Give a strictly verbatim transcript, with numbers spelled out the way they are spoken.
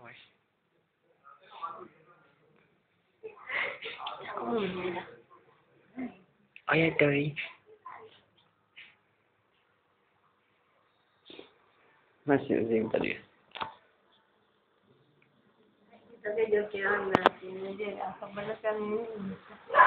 Okay. Ako muna. Ayan, Terry. Masih zoom tadi. Kita video kira na. Sino din. Ako balas kami.